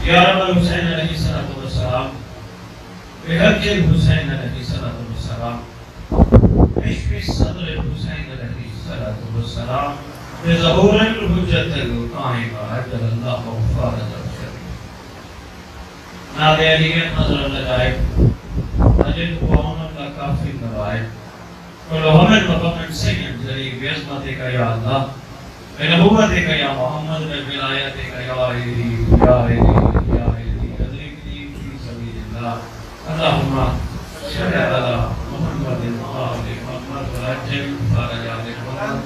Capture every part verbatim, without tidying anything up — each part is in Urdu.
یا رب الحسین علیہ السلام بحق الحسین علیہ السلام عشق صدر الحسین علیہ السلام بظہور الحجت القائمہ عجل اللہ فرج الشریف نادے علیت نظر لگائے اجل قوم اللہ کافی نوائے ولہمن وقمن سین جلی بعظمتک یا اللہ بنبوتک یا محمد بولایتک یا علی یا علی یا علی ادرکنی فی سبیل اللہ اللہم صل علی محمد وآل محمد وعجل فرج محمد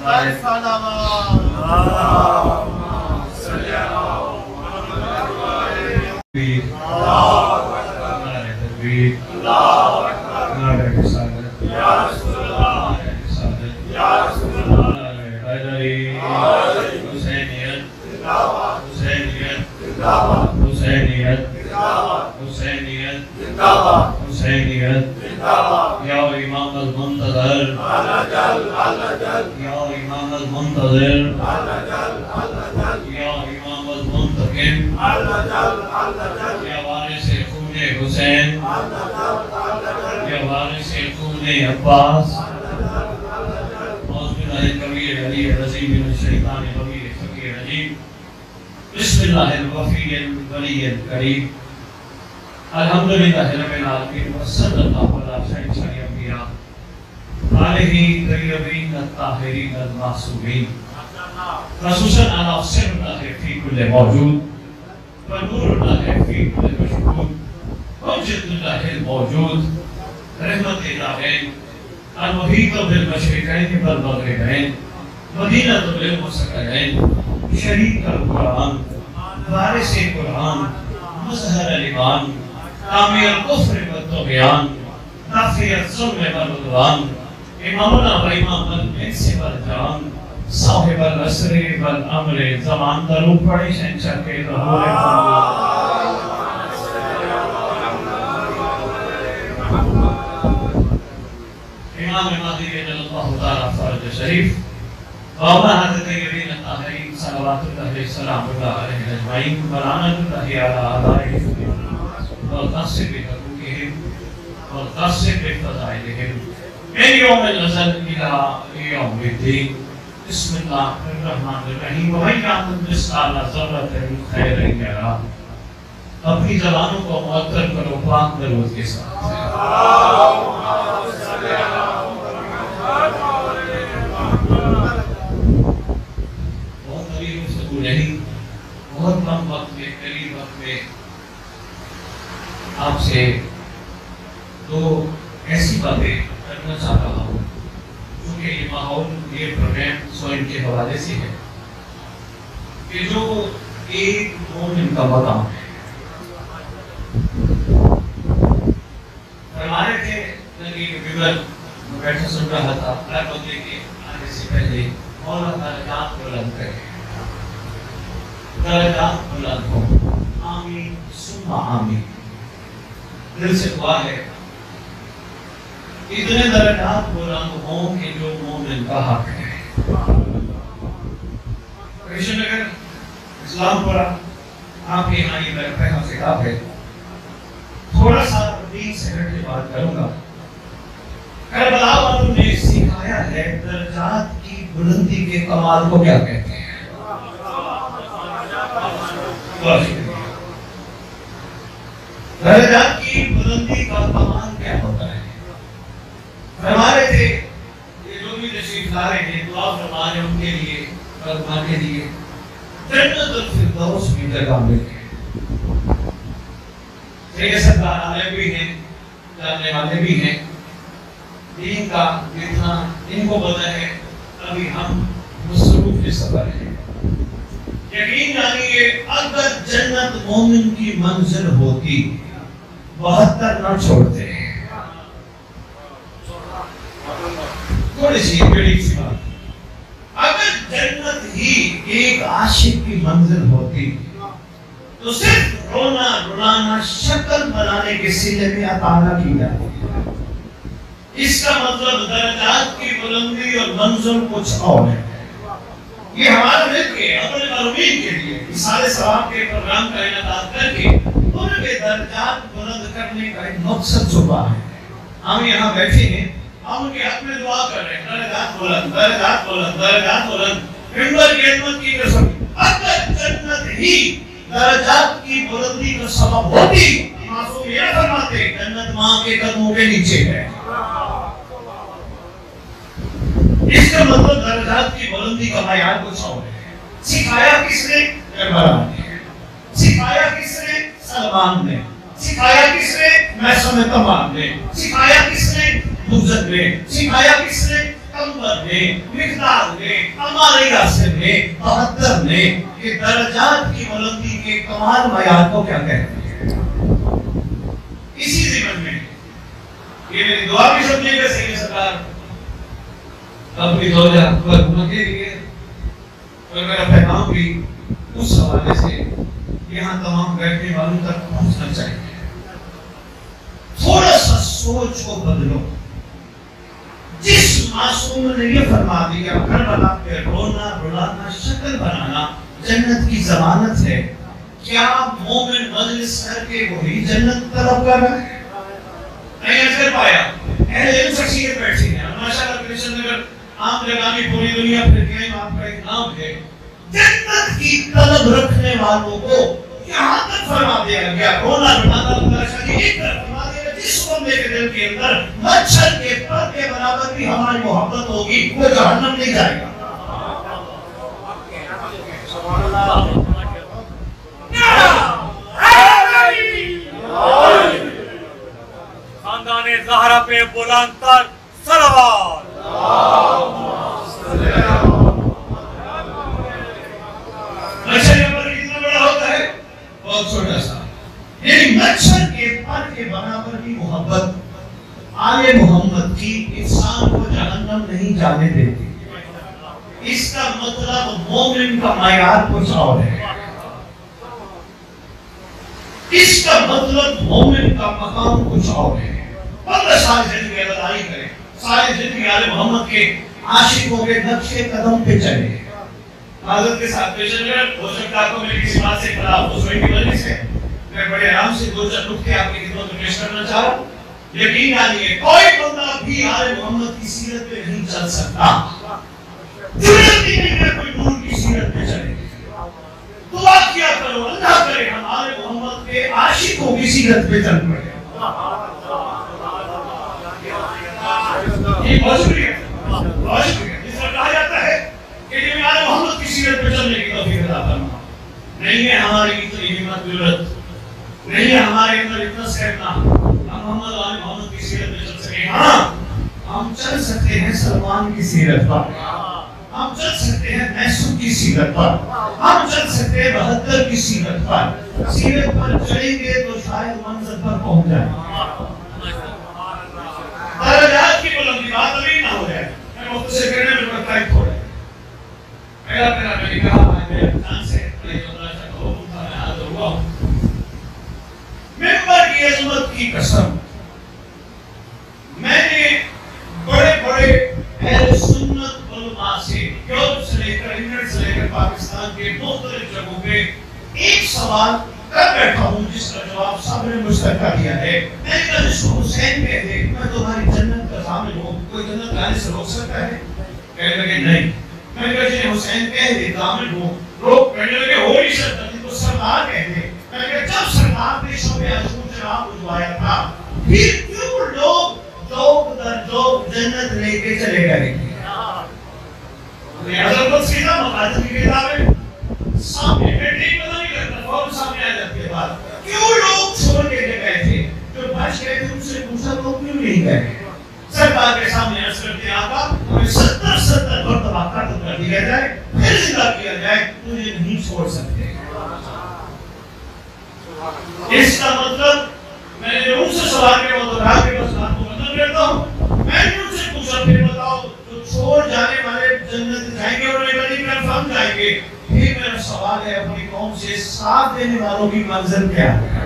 اللہم صل علی محمد وآل محمد نعرہ تکبیر نعرہ رسالت یا رسول اللہ یا رسول اللہ حیدری حسینیت حسینیت حسینیت حسینیت حسینیت یا امام المنتظر یا امام المنتظر یا امام المنتقم یا وارث خون حسین یا وارث خون عباس الكبير العلي العظيم من الشيطان الرجيم الفقير الرجيم بسم الله الوفي الولي الكريم الحمد لله رب العالمين وصلى الله على سيدنا الانبياء آله الطيبين الطاهرين المعصومين خصوصا على سر الله في كل موجود ونور الله في كل مشهود وجد الله الموجود رحمة العالمين المحيط بالمشرقين والمغربين مدینہ بالمسکرین شریک القرآن وارث قرآن مظہر الایمان حامی الکفر والطغیان نافی الظلم والعدوان امامنا و امام الانس والجان صاحب العصر والامر زمان درو پڑے شہنشاہ کے ظہور امام مہدی رضی اللہ تعالیٰ فرج شریف وابا حضرت طیبین الطاہرین صلوات اللہ علیہ السلام علیہ اجمعین ولعنت اللہ علی آلائہ والقصر بحقوقہم والقصر بفضائلہم من یوم الازل الى یوم الدین بسم اللہ الرحمن الرحیم ومن یعمل مثقال ذرۃ خیرا یرہ اپنی زبانوں کو معطر کرو پاک درود کے ساتھ نہیں بہت کم وقت میں قریب وقت میں آپ سے دو ایسی باتیں کرنا چاہ رہا ہوں کیونکہ یہ ماحول یہ پروگرام سوئن کے حوالے سے ہے کہ جو ایک مومن کا مقام ہے فرمانے تھے نبی بگل بیٹھا سن رہا تھا ہر بندے کے آنے سے پہلے مولا درجات بلند کرے درجات بلند ہوں آمین ثم آمین دل سے دعا ہے اتنے درجات بلند ہوں کہ جو مومن کا حق ہے کرشن نگر اسلام پورا آپ کے یہاں یہ میرا پہلا خطاب ہے تھوڑا سا تین سیکنڈ کی بات کروں گا کربلا والوں نے سکھایا ہے درجات کی بلندی کے کمال کو کیا کہتے ہیں درجات کی بلندی کا کمال کیا ہوتا ہے ہمارے تھے یہ جو بھی تشریف لا رہے ہیں دعا فرما رہے ان کے لیے فرما کے لیے جنت الفردوس کی جگہ ملے یہ سرکار عالم بھی ہیں جاننے والے بھی ہیں دین کا اتنا ان کو پتہ ہے ابھی ہم مصروف کے سفر ہیں یقین جانیے اگر جنت مومن کی منزل ہوتی بہتر نہ چھوڑتے تھوڑی سی بڑی سی بات اگر جنت ہی ایک عاشق کی منزل ہوتی تو صرف رونا رلانا شکل بنانے کے سلے میں عطا نہ کی جاتی اس کا مطلب درجات کی بلندی اور منزل کچھ اور ہے یہ ہمارا مل کے اپنے معلومین کے لیے سارے ثواب کے پروگرام کا انعقاد کر کے ان کے درجات بلند کرنے کا ایک مقصد چھپا ہے. ہم یہاں بیٹھے ہیں، ہم ان کے حق میں دعا کر رہے ہیں، درجات بلند، درجات بلند، درجات بلند. ممبر کی خدمت کی قسم، اگر جنت ہی درجات کی بلندی کا سبب ہوتی، معصوم یہ فرماتے جنت ماں کے قدموں کے نیچے ہے. اس کا مطلب درجات کی بلندی کا معیار کچھ اور ہے. سکھایا کس نے؟ کربلا نے. سکھایا کس نے؟ سلمان نے. سکھایا کس نے؟ محسن تمام نے. سکھایا کس نے؟ مزد نے. سکھایا کس نے؟ کمبر نے، مقدار نے، ہمارے یاسر نے، بہتر نے. کہ درجات کی بلندی کے کمال معیار کو کیا کہتے ہیں. اسی ضمن میں یہ میری دعا بھی سمجھے گا سید سرکار اپنی زوجہ پر مکے لیے، اور میرا پیغام بھی اس حوالے سے یہاں تمام بیٹھنے والوں تک پہنچنا چاہیے. تھوڑا سا سوچ کو بدلو. جس معصوم نے یہ فرما دیا کربلا پہ رونا رلانا شکل بنانا جنت کی ضمانت ہے، کیا مومن مجلس کر کے وہی جنت طلب کر رہا ہے؟ نہیں اثر پایا. اہل علم شخصیت بیٹھی ہیں، ماشاءاللہ کرشن نگر عام جگہ میں پوری دنیا پھر کے آپ کا ایک نام ہے. جنت کی طلب رکھنے والوں کو یہاں تک فرما دیا گیا رونا رلانا اللہ شاہی ایک طرف فرما دیا گیا جس بندے کے دل کے اندر مچھر کے پر کے برابر بھی ہماری محبت ہوگی وہ جہنم نہیں جائے گا. خاندان زہرا پہ بلند تر صلوات. مچھر کا پر کتنا بڑا ہوتا ہے؟ بہت چھوٹا سا. یعنی مچھر کے پر کے برابر بھی محبت آل محمد کی انسان کو جہنم نہیں جانے دیتی. اس کا مطلب مومن کا معیار کچھ اور ہے. اس کا مطلب مومن کا مقام کچھ اور ہے. بندہ ساری زندگی عبادت کرے، ساری زندگی آل محمد کے عاشقوں کے نقش قدم پہ چلے. حضرت کے ساتھ پیشن کر ہو سکتا ہے کو میری کسی بات سے خلاف ہو سوئی کی وجہ سے میں بڑے آرام سے دو چار نکتے آپ کی خدمت میں پیش کرنا چاہ رہا ہوں. یقین آئیے کوئی بندہ بھی آل محمد کی سیرت پہ نہیں چل سکتا. ضرورت ہی نہیں ہے کوئی نور کی سیرت پہ چلے. دعا کیا کرو اللہ کرے ہم آل محمد کے عاشقوں کی سیرت پہ چل پڑے. یہ بہت شکریہ بہت شکریہ. جس طرح کہا جاتا ہے کہ جب آل محمد کی سیرت پہ چلنے کی توفیق عطا فرما. نہیں ہے ہماری اتنی ہمت ضرورت، نہیں ہے ہمارے اندر اتنا سہنا ہم محمد آل محمد کی سیرت پہ چل سکیں. ہاں ہم چل سکتے ہیں سلمان کی سیرت پر، ہم چل سکتے ہیں محسن کی سیرت پر، ہم چل سکتے ہیں بہتر کی سیرت پر. سیرت پر چلیں گے تو شاید منزل پر پہنچ جائیں. درجات کی بلندی بات ابھی نہ ہو جائے. میں مفت سے کہنے میں بڑا ٹائپ ہو رہا ہے. میرا پیرا میں نے کہا میرے جان سے بڑے اللہ کا حکم تھا میں حاضر ہوا ہوں. ممبر کی عظمت کی قسم میں نے بڑے بڑے اہل سنت علماء سے یورپ سے لے کر انگلینڈ سے لے کر پاکستان کے مختلف جگہوں پہ ایک سوال کر بیٹھا ہوں جس کا جواب سب نے مجھ تک کر دیا ہے. میں نے کہا جس کو حسین کہتے ہیں میں تمہاری جنت کا ضامن ہوں، کوئی جنت جانے سے روک سکتا ہے؟ کہنے لگے نہیں. میں نے کہا جی حسین کہتے ضامن ہوں روک، کہنے لگے ہو نہیں سکتا جن کو سردار کہتے ہیں. میں نے کہا جب سردار نے شب عاشور چراغ بجھوایا تھا پھر کیوں لوگ جوک در جوک جنت لے کے چلے گئے؟ حضرت سیدھا مقاصد کی کتاب ہے سامنے میں نہیں پتہ نہیں کرتا فوراً سامنے آ جاتی ہے بات. کیوں لوگ چھوڑ کے گئے تھے؟ جو بچ گئے تھے ان سے پوچھا تو کیوں نہیں گئے؟ سرکار کے سامنے عرض کرتے ہیں آقا ہمیں ستر ستر مرتبہ قتل کر دیا جائے پھر زندہ کیا جائے تجھے نہیں چھوڑ سکتے. اس کا مطلب میں نے ان سے سوال کے بعد رہا کہ بس بات کو ختم کرتا ہوں. میں نے ان سے پوچھا پھر بتاؤ جو چھوڑ جانے والے جنت جائیں گے اور انہیں کہیں کنفرم جائیں گے. پھر میرا سوال ہے اپنی قوم سے ساتھ دینے والوں کی منزل کیا ہے؟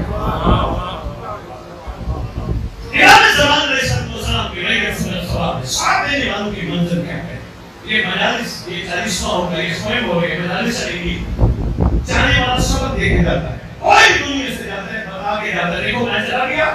امام زمان علیہ السلام کے لئے سوال ہے ساتھ دینے والوں کی منزل کیا ہے؟ یہ مجالس یہ چالیسواں ہوگا، یہ سوئم ہوگا، یہ مجالس چلے گی، جانے والا سبق دیکھے جاتا ہے، کوئی دنیا سے جاتا ہے بتا کے جاتا ہے دیکھو میں چلا گیا.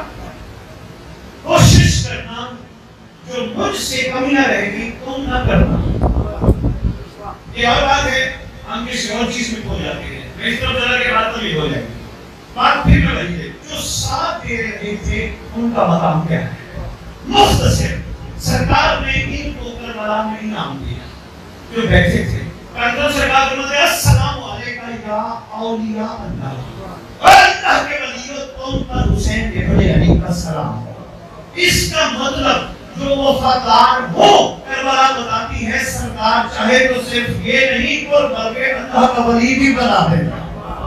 کوشش کرنا جو مجھ سے کمی نہ رہے گی تم نہ کرنا. یہ اور بات ہے ہم کسی اور چیز میں کھو جاتے ہیں، میں اس طرف چلا کے بات نہیں ہو جائے گی. بات پھر میں وہی ہے جو ساتھ دے رہے تھے ان کا مقام کیا ہے. مختصر سرکار نے ان کو کربلا میں انعام دیا جو بیٹھے تھے. کنٹرول سرکار نے کہا السلام علیکم یا اولیاء اللہ، اللہ کے ولیوں تم پر حسین کے بڑے علی کا سلام. اس کا مطلب جو وفادار ہو کربلا بتاتی ہے سرکار چاہے تو صرف یہ نہیں بلکہ اللہ کا ولی بھی بنا دیتا.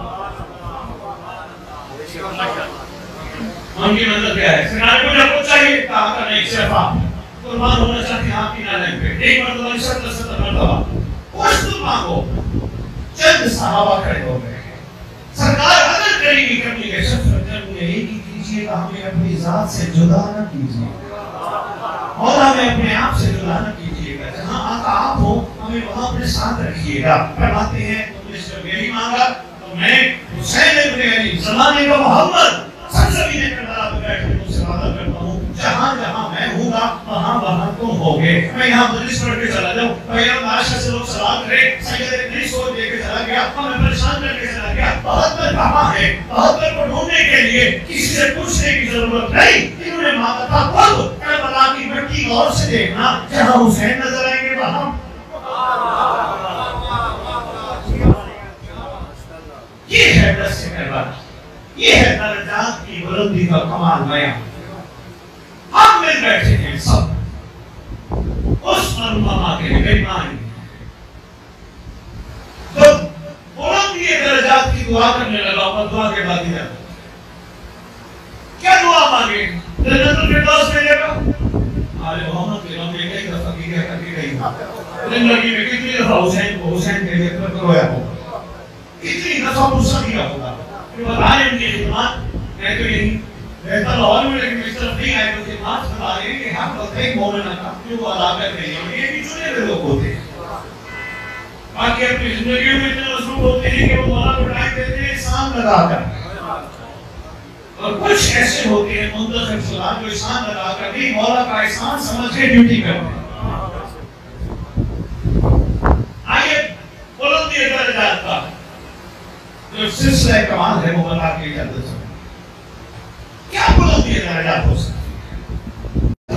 ان کی مطلب کیا ہے؟ سرکار کو جب چاہیے کہا کہ نہیں صرف آپ قربان ہونا چاہتے ہیں آپ کی نالے پہ ایک مرتبہ ستر ستر مرتبہ کچھ تو مانگو. چند صحابہ کھڑے ہو گئے سرکار اگر کریں گی کرنی ہے شفقت کرنی ہے ایک ہی کیجئے گا ہمیں اپنی ذات سے جدا نہ کیجئے اور ہمیں اپنے آپ سے جدا نہ کیجئے گا. جہاں آقا آپ ہو ہمیں وہاں اپنے ساتھ رکھیے گا. فرماتے ہیں تم نے صرف یہی مانگا تو میں حسین ابن علی زمانے کا محمد سرزمین میں کربلا پہ بیٹھ کے تم سے وعدہ کرتا ہوں جہاں جہاں میں ہوں گا وہاں وہاں تم ہوگے. میں یہاں مجلس پڑھ کے چلا جاؤں بھائیوں معاشرے سے لوگ سوال کرے سید اتنی سوچ دے کے چلا گیا ہمیں پریشان کر کے چلا گیا. بہتر کہاں ہے؟ بہتر کو ڈھونڈنے کے لیے کسی سے پوچھنے کی ضرورت نہیں. انہوں نے مانگا تھا خود کربلا کی مٹی غور سے دیکھنا جہاں حسین نظر آئیں گے وہاں. یہ ہے درس کربلا، یہ ہے درجات کی بلندی کا کمال بیان. ہم مل بیٹھے ہیں سب اس مرحوما کے مہمان جب بلندی درجات کی دعا کرنے لگا اور دعا کے بعد ہی جاتا کیا دعا مانگے؟ جنت الفردوس ملے گا. آل محمد کے نام ایک دفعہ کی کہہ کر کے گئی زندگی میں کتنی دفعہ حسین کو حسین کے لیے کر رویا ہوگا، کتنی دفعہ غصہ کیا ہوگا. بتائیں ان کی خدمات میں تو یہی رہتا لاہور میں لیکن اس طرف نہیں آئے تو خدمات بتا رہے ہیں کہ ہم وقت ایک مولانا کا جو وہ ادا کر رہے ہیں یہ بھی چنے ہوئے لوگ ہوتے ہیں. باقی اپنی زندگی میں اتنے مصروف ہوتے ہیں کہ وہ مولا کو ٹائم دیتے ہیں احسان لگا کر، اور کچھ ایسے ہوتے ہیں منتخب شدہ جو احسان لگا کر نہیں مولا کا احسان سمجھ کے ڈیوٹی کرتے ہیں. آئیے بلندی درجات کا جو سلسلہ کمال ہے وہ بتا کے جلد سے کیا بلندی درجات ہو سکتی ہے.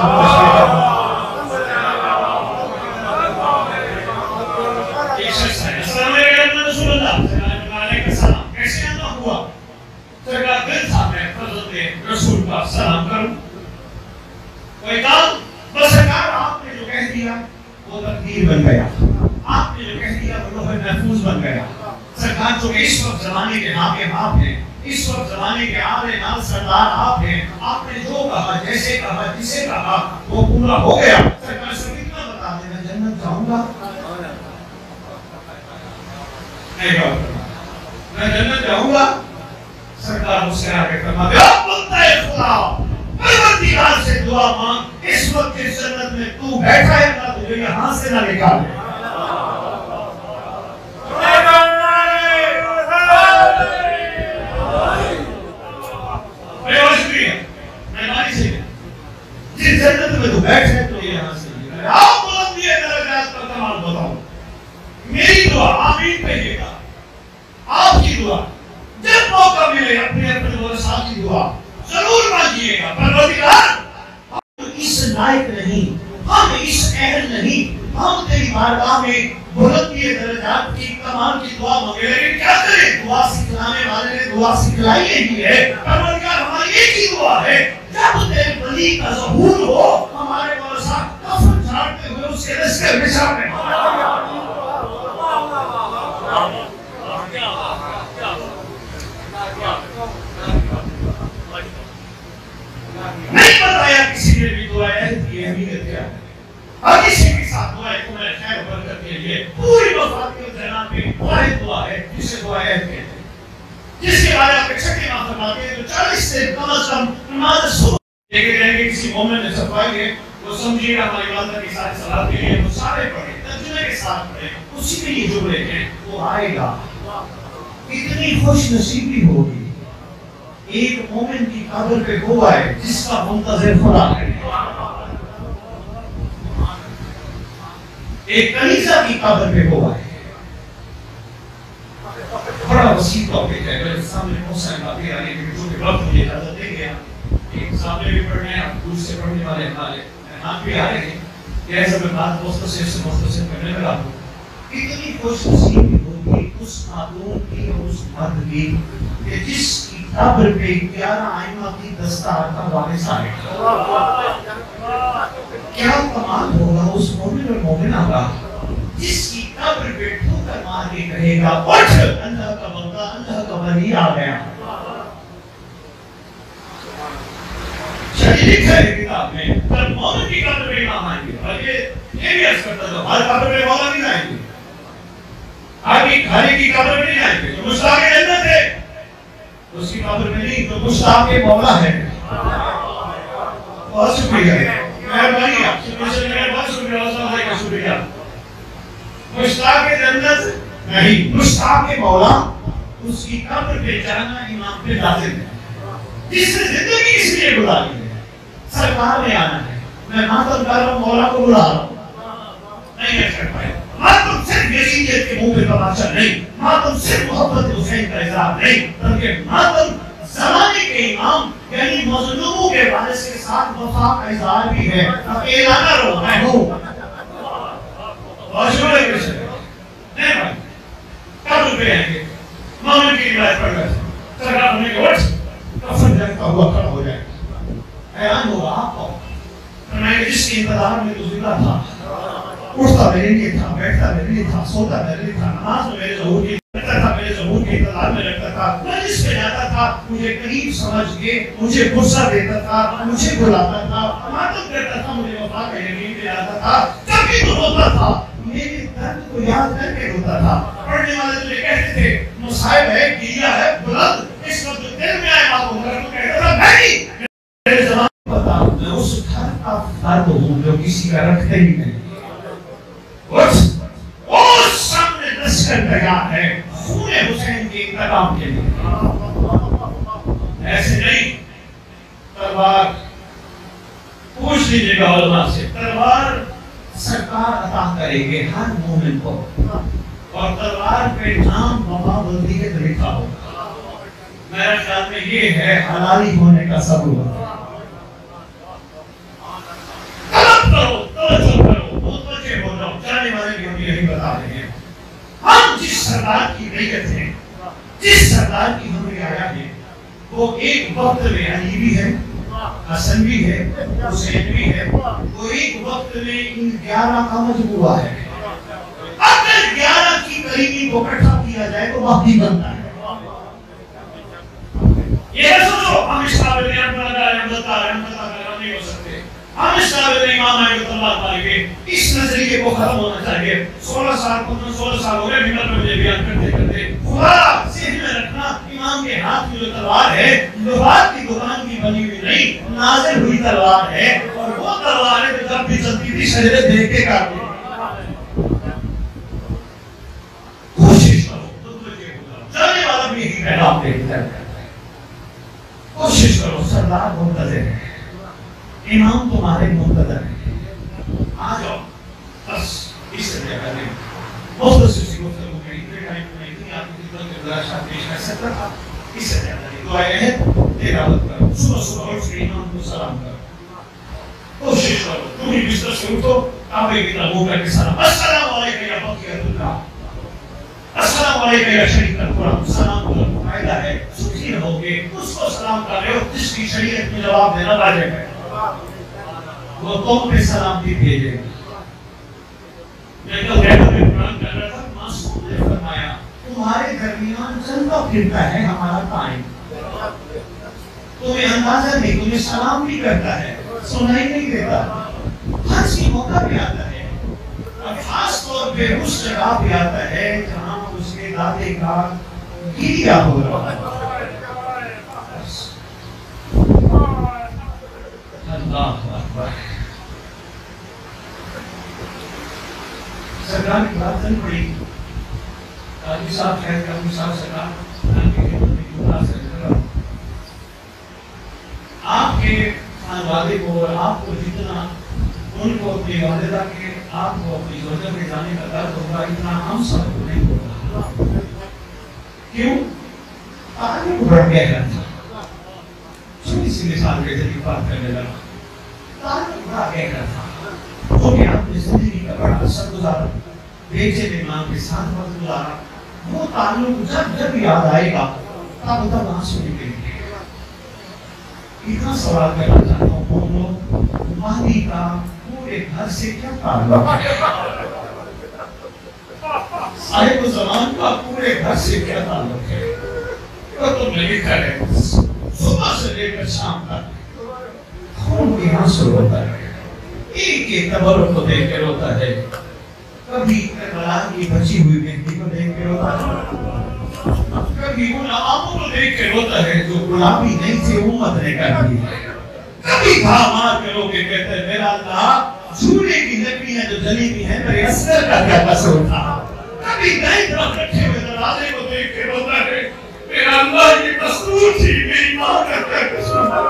ایک شخص ہے السلام علیکم رسول اللہ علیہ السلام کیسے آنا ہوا؟ سرکار دل تھا میں حضرت رسول کا سلام کروں. کوئی کام بس سرکار آپ نے جو کہہ دیا وہ تقدیر بن گیا، آپ نے جو کہہ دیا وہ لوح محفوظ بن گیا. سرکار جو اس وقت زمانے کے ناقب آپ ہیں، اس وقت زمانے کے آلے نال سردار آپ ہیں، آپ نے جو کہا جیسے کہا جسے کہا وہ پورا ہو گیا. سرکار سے کتنا بتا دیں میں جنت جاؤں گا، میں جنت جاؤں گا. سرکار مجھ سے آگے فرماتے اب بندہ خدا پروردگار سے دعا مانگ اس وقت اس جنت میں تو بیٹھا ہے اللہ تجھے یہاں سے نہ نکالے. جس جنت میں تو بیٹھ ہے تو یہاں سے آپ بلندی درجات کا کمال بتاؤ. میری دعا آمین کہیے گا، آپ کی دعا جب موقع ملے اپنے اپنے ورثاء کی دعا ضرور مانگیے گا. پروردگار ہم اس لائق نہیں، ہم اس اہل نہیں، ہم تیری بارگاہ میں بلندی درجات کی کمال کی دعا مانگے لیکن کیا کریں؟ دعا سکھلانے والے نے دعا سکھلائی ہی ہے. پروردگار ہماری ایک ہی دعا ہے جب تیرے ولی کا ظہور ہو ہمارے ورثاء کفن جھاڑتے ہوئے اس کے رزق میں شامل نہیں بتایا کسی نے بھی دعا عہد کی اہمیت کیا ہے. ہر کسی کے ساتھ دعا ہے تمہیں خیر برکت کے لیے پوری وفات کے جناب میں واحد دعا ہے جسے دعا عہد کہتے ہیں، جس کے بارے آپ چھٹے ماہ فرماتے ہیں جو چالیس سے کم از کم نماز صبح دیکھے جائیں گے کسی مومن نے صفائی ہے وہ سمجھیے ہماری والدہ کی ساتھ صلاح کے لیے وہ سارے پڑھے ترجمے کے ساتھ پڑھے اسی میں یہ جملے ہیں وہ آئے گا. اتنی خوش نصیبی ہوگی ایک مومن کی قبر پہ وہ آئے جس کا منتظر خدا ہے. ایک کلیسا کی قبر پہ وہ آئے. بڑا وسیع ٹاپک ہے. میرے سامنے بہت سارے باتیں آ رہی ہیں جو کہ وقت مجھے اجازت دیں گے. ایک سامنے بھی پڑھنے ہیں آپ دور سے پڑھنے والے ہمارے ہاتھ بھی آ رہے ہیں کہ ایسا میں بات مختصر سے مختصر کرنے لگا ہوں. اتنی خوش نصیبی ہوگی اس خاتون کی اور اس مرد کی کہ جس کی قبر پہ گیارہ آئمہ کی دستار کا وارث آئے. کیا کمال ہوگا اس مومن اور مومنہ کا جس کی قبر پہ ٹھوکر مار کے کہے گا اٹھ اللہ کا بندہ اللہ کا ولی آ گیا. چلیے لکھا ہے کتاب میں جب مومن کی قبر پہ امام آئیں گے اور یہ یہ بھی عرض کرتا تھا ہر قبر پہ مولا نہیں آئیں گے. آگے کھانے کی قبر میں نہیں آئیں گے جو مشتاق جنت ہے اس کی قبر میں نہیں جو مشتاق مولا ہے. بہت شکریہ مہربانی آپ شکریہ بہت شکریہ السلام علیکم شکریہ. مشتاق جنت نہیں مشتاق مولا اس کی قبر پہ جانا امام پہ لازم ہے. جس نے زندگی اس لیے گزاری ہے سرکار میں آنا ہے. میں ماتم کر رہا ہوں مولا کو بلا رہا ہوں نہیں کر پائے. ماتم صرف یزیدیت کے منہ پہ تماشا نہیں. ماتم صرف محبت حسین کا اظہار نہیں بلکہ ماتم زمانے کے امام یعنی مظلوموں کے وارث کے ساتھ وفا کا اظہار بھی ہے. اکیلا نہ رہو میں ہوں. اور شکر ہے کسی نہیں بھائی قبر پہ آئیں گے مومن کی روایت پڑھ گئے سرکار ہونے کے وقت کفن جنگتا ہوا کھڑا ہو جائے. حیران ہوگا آپ کو فرمائیں گے جس کے انتظار میں گزرا تھا اٹھتا میرے لیے تھا بیٹھتا میرے لیے تھا سوتا میرے لیے تھا نماز میں میرے ظہور کی رکھتا تھا میرے ظہور کے انتظار میں رکھتا تھا. میں جس پہ جاتا تھا مجھے قریب سمجھ کے مجھے غصہ دیتا تھا مجھے بلاتا تھا ماتم کرتا تھا مجھے وفا کا یقین دلاتا تھا. جب بھی تو ہوتا تھا میرے درد کو یاد کر کے ہوتا تھا. پڑھنے والے مجھے کہتے تھے مصائب ہے گریا ہے بلند اس وقت دل میں آئے بات ہوگا تو کہتا تھا نہیں میرے زمان پتا میں اس گھر کا فرد ہوں جو کسی کا رکھتے ہی نہیں. اس سامنے لشکر تیار ہے خون حسین کے انتقام کے لیے. ایسے نہیں تلوار پوچھ لیجیے گا علماء سے تلوار سرکار عطا کریں گے ہر مومن کو اور تلوار پہ نام وفا بندی کے طریقہ ہوگا. میرا خیال میں یہ ہے حلالی ہونے کا سبب. طلب کرو توجہ کرو متوجہ ہو جاؤ. جانے والے بھی ہم یہی بتا رہے ہیں ہم جس سردار کی بیعت ہیں جس سردار کی ہم رعایا ہے وہ ایک وقت میں علی بھی ہے حسن بھی ہے حسین بھی ہے. وہ ایک وقت میں ان گیارہ کا مجموعہ ہے. اگر گیارہ کی قریبی کو اکٹھا کیا جائے تو مہدی بنتا ہے. یہ نہ سوچو ہم اس قابل ہیں ہم بتا رہے ہیں بتا رہے ہیں ہم بتا رہے ہیں نہیں ہو سکتے. ہم اس قابل امام آئے تو اللہ تعالیٰ کے اس نظریے کو ختم ہونا چاہیے. سولہ سال پندرہ سولہ سال ہو گئے بھیمر میں مجھے بیان کرتے کرتے خدا ذہن میں رکھنا امام کے ہاتھ میں جو تلوار ہے لوہار کی دکان کی بنی ہوئی نہیں نازل ہوئی تلوار ہے اور وہ تلوار ہے جب بھی چلتی تھی شجرے دیکھ کے کاٹتے. کوشش کرو چلنے والا بھی یہی پیغام دے دیتا ہے. کوشش کرو سردار منتظر ہے امام تمہارے منتظر ہے. آ جاؤ بس اس سے جگہ دیں مختصر سی گفتگو میں اتنے ٹائم میں اتنی آپ کی خدمت میں ذرا شاہ پیش کر سکتا تھا. اس سے جگہ دیں دعائیں ہیں تلاوت کرو صبح صبح اٹھ کے امام کو سلام کرو. کوشش کرو تم ہی بستر سے اٹھو کعبے کی طرف منہ کر کے سلام السلام علیکم یا بقیۃ اللہ السلام علیکم یا شریک القرآن. سلام کا فائدہ ہے سکھی رہو گے اس کو سلام کر رہے ہو جس کی شریعت میں جواب دینا واجب ہے. وہ تم پہ سلامتی بھیجے گی. میں کل غیبت میں قرآن کر رہا تھا معصوم نے فرمایا تمہارے درمیان چلتا پھرتا ہے ہمارا ٹائم. تمہیں اندازہ نہیں تمہیں سلام بھی کرتا ہے سنائی نہیں دیتا. ہر سی موقع بھی آتا ہے اور خاص طور پہ اس جگہ بھی آتا ہے جہاں اس کے دادے کا گریا ہو رہا ہے. اللہ اکبر جان کی بات چل پڑی قاضی صاحب خیر قاضی صاحب سرکار آپ کے خانوادے کو اور آپ کو جتنا ان کو اپنی والدہ کے آپ کو اپنی زوجہ کے جانے کا درد ہوگا اتنا ہم سب کو نہیں ہوگا. کیوں؟ آدمی کو بڑھ گیا تھا. چھوٹی سی مثال کے ذریعے بات کرنے لگا. آدمی کو بڑا گیا تھا وہ کہ آپ نے زندگی کا بڑا اثر گزارا, بیچے نے ماں کے ساتھ وقت گزارا. وہ تعلق جب جب یاد آئے گا تب تب آنسو نکلیں گے. اتنا سوال کرنا چاہتا ہوں بولو مہدی کا پورے گھر سے کیا تعلق ہے؟ صاحب زمان کا پورے گھر سے کیا تعلق ہے؟ تو تم نے لکھا ہے صبح سے لے کر شام تک خون کی آنسو روتا ہے. ایک ایک تبرک کو دیکھ کے روتا ہے. کبھی کربلا کی بچی ہوئی بیٹی کو دیکھ کے روتا ہے, کبھی ان عواموں کو دیکھ کے روتا ہے جو غلامی نہیں تھی امت نے کر دی ہے. کبھی کھا مار کے رو کے کہتے ہیں میرا اللہ جھولے کی لکڑیاں جو جلی ہوئی ہیں میرے اصغر کا کیا قصور تھا. کبھی دائیں طرف رکھے ہوئے دروازے کو دیکھ کے روتا ہے میرا اللہ یہ دستور تھی میری ماں کا کیا قصور تھا.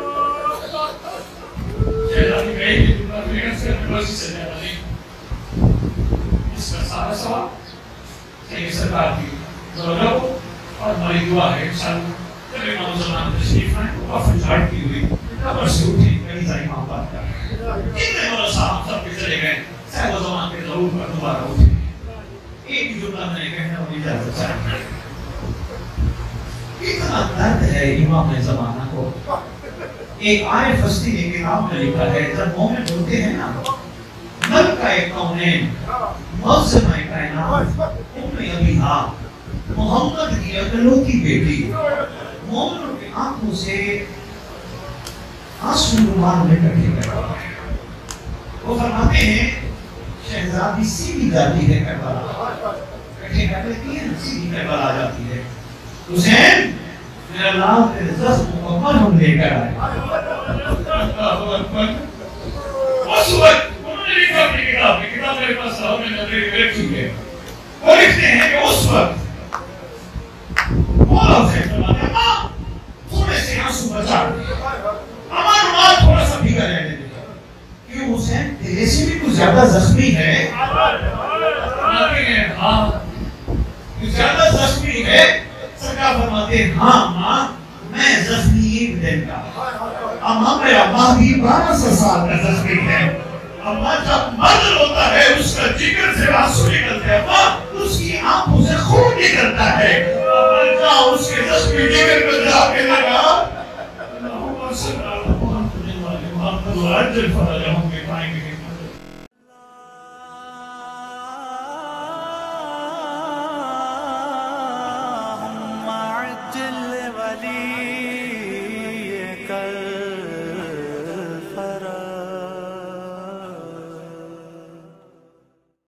شہزادی کہی کہ تمہارا میرے اصغر کی مرضی سے زیادہ نہیں. اس کا سارا سوال کہ سرکار کی ضرورت اور ہماری دعا ہے انشاءاللہ جب امام زمان تشریف آئیں وہ کافی جھاڑتی ہوئی قبر سے اٹھی کہیں ساری ماں بات کر رہے ہیں. اتنے مولا صاحب سب کے چلے گئے. صاحب زمان کے ضرور پر دوبارہ اٹھے. ایک ہی جملہ میں نے کہنا اور اجازت چاہیے. اتنا درد ہے امام زمانہ کو. ایک آئے فستی نے کتاب میں لکھا ہے جب مومن بولتے ہیں نا ملکہ کونین معظمہ کائنات ام ابیہا محمد کی اکلوتی بیٹی مومنوں کی آنکھوں سے آنسو رومال میں کٹے گئے. وہ فرماتے ہیں شہزادی سیدھی جاتی ہے کربلا, کٹے کر لیتی ہے سیدھی کربلا آ جاتی ہے. حسین میرا اللہ تیرے زخم مکمل ہم لے کر آئے. اس وقت انہوں نے لکھا اپنی کتاب میں, کتاب میرے پاس صاحب میں نظر رکھی ہے, وہ لکھتے ہیں کہ اس وقت مولا حسین فرماتے ہیں ماں تھوڑے سے آنسو بچا دے, ہمارا ماں تھوڑا سا بھیگا رہنے دے. کیوں حسین تیرے سے بھی کچھ زیادہ زخمی ہے؟ فرماتے ہیں ہاں کچھ زیادہ زخمی ہے. سرکار فرماتے ہیں ہاں ماں میں زخمی ایک دن کا, اما میرا ماں بھی بارہ سو سال کا زخمی ہے. اما جب مرد ہوتا ہے اس کا جگر سے آنسو نکلتے ہیں, اما اس کی آنکھوں سے خون نکلتا ہے. اما جا اس کے زخمی جگر کو جا کے لگا اللہم صلی اللہ محمد وعجل فرجہم کے پائیں گے. ولی کر